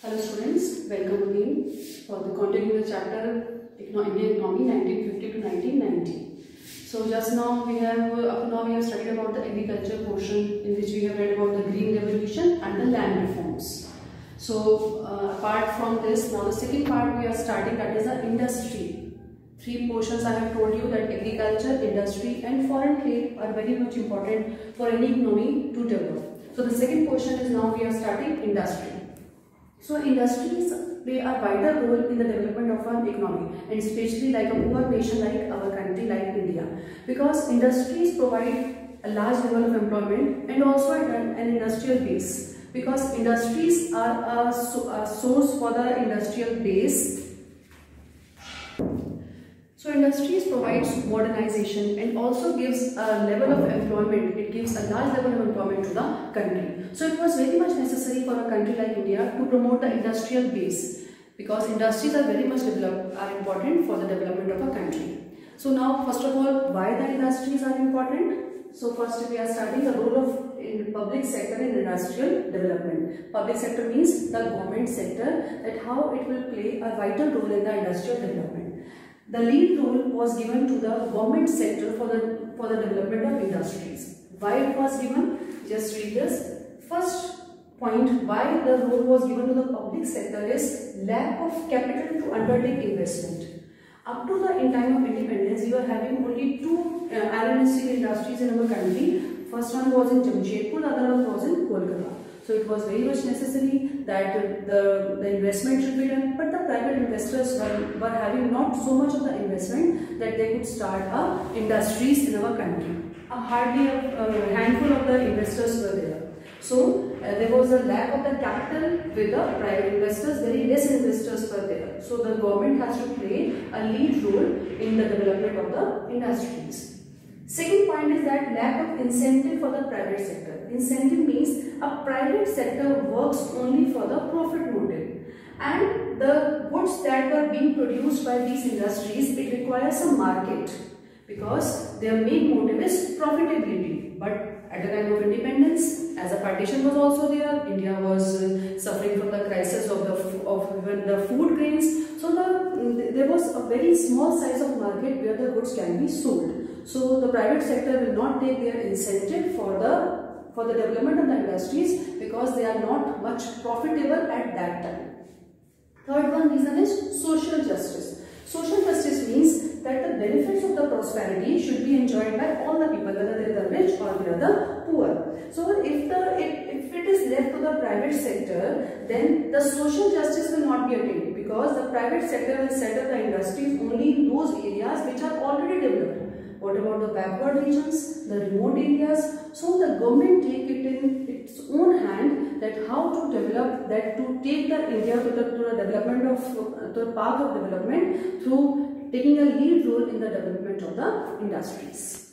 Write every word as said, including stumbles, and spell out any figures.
Hello students, welcome again for the continuing chapter Indian Economy nineteen fifty to nineteen ninety. So just now we have up to now we have studied about the agriculture portion, in which we have read about the Green Revolution and the land reforms. So uh, apart from this, now the second part we are starting, that is the industry. Three portions I have told you, that agriculture, industry and foreign trade are very much important for any economy to develop. So the second portion is now we are starting industry. So industries play a vital role in the development of our economy, and especially like a poor nation like our country like India, because industries provide a large level of employment and also an, an industrial base, because industries are a, a source for the industrial base. So industries provides modernization and also gives a level of employment. It gives a large level of employment to the country. So it was very much necessary for a country like India to promote the industrial base, because industries are very much developed, are important for the development of a country. So now first of all, why the industries are important? So first we are studying the role of in public sector in industrial development. Public sector means the government sector, that how it will play a vital role in the industrial development. The lead role was given to the government sector for the for the development of industries. Why it was given? Just read this. First point, why the role was given to the public sector is lack of capital to undertake investment. Up to the in time of independence, we were having only two uh, iron and steel industries in our country. First one was in Jamshedpur, the other one was in Kolkata. So it was very much necessary that the, the investment should be done, but the private investors were, were having not so much of the investment that they could start uh, industries in our country. Uh, hardly a, a handful of the investors were there. So uh, there was a lack of the capital with the private investors, very less investors were there. So the government has to play a lead role in the development of the industries. Second point is that lack of incentive for the private sector. Incentive means a private sector works only for the profit motive, and the goods that were being produced by these industries, it requires a market, because their main motive is profitability. But at the time of independence, as a partition was also there, India was uh, suffering from the crisis of the of even the food grains. So the there was a very small size of market where the goods can be sold. So the private sector will not take their incentive for the for the development of the industries, because they are not much profitable at that time. Third one reason is social justice. Social justice means that the benefits of the prosperity should be enjoyed by all the people, whether they are the rich or they are the poor. So if the if, if it is left to the private sector, then the social justice will not be attained, because the private sector will set up the industries only in those areas which are already developed. What about the backward regions, the remote areas? So the government take it in its own hand, that how to develop, that to take the India to the, to the development of, to the path of development through taking a lead role in the development of the industries.